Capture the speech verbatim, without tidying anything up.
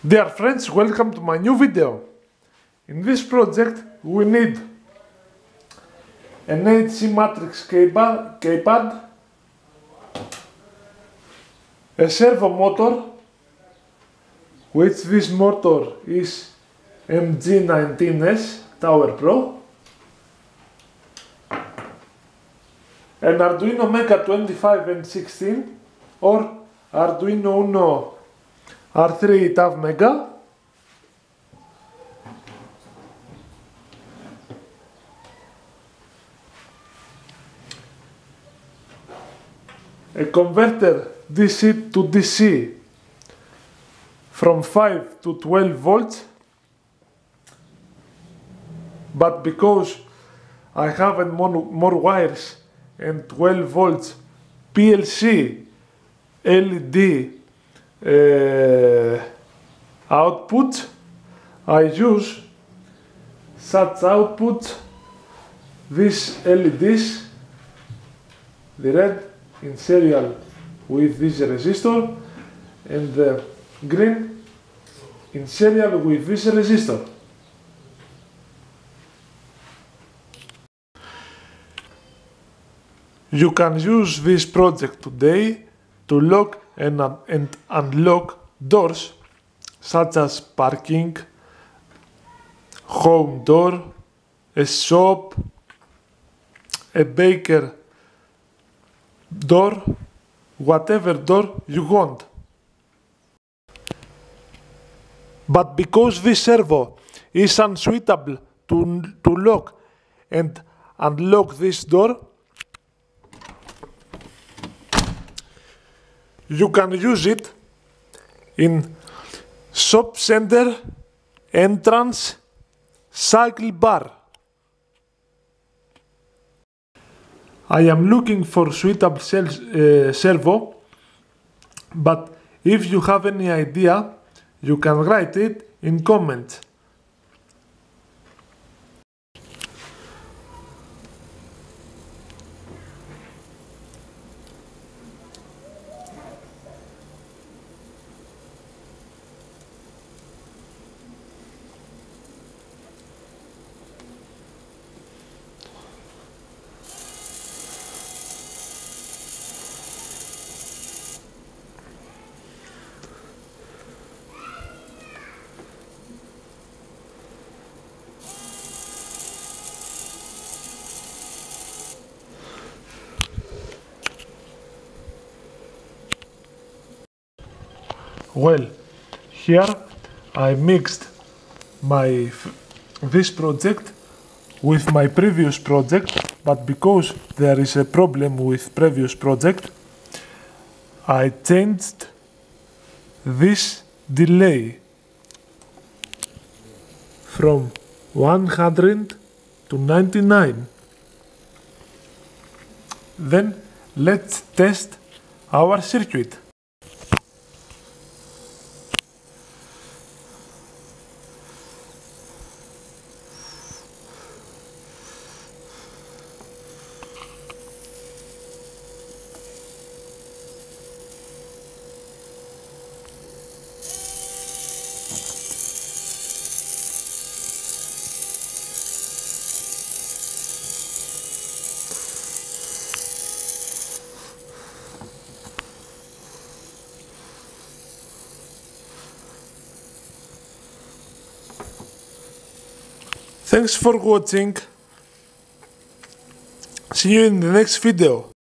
Dear friends, welcome to my new video. In this project we need an eight C matrix keypad, a servo motor, which this motor is M G nineteen S Tower Pro, an Arduino Mega twenty-five and sixteen or Arduino Uno R three T A V Mega, a converter D C to D C from five to twelve volts, but because I have more, more wires and twelve volts P L C L E D uh, output, I use such output, these L E Ds, the red in serial with this resistor and the green in serial with this resistor. You can use this project today to lock and, and unlock doors such as parking, home door, a shop, a baker door, whatever door you want. But because this servo is unsuitable to, to lock and unlock this door, you can use it in shop center entrance cycle bar. I am looking for suitable uh, servo, but if you have any idea, you can write it in comments. Well, here I mixed my this project with my previous project, but because there is a problem with previous project, I changed this delay from one hundred to ninety-nine. Then let's test our circuit. Thanks for watching. See you in the next video.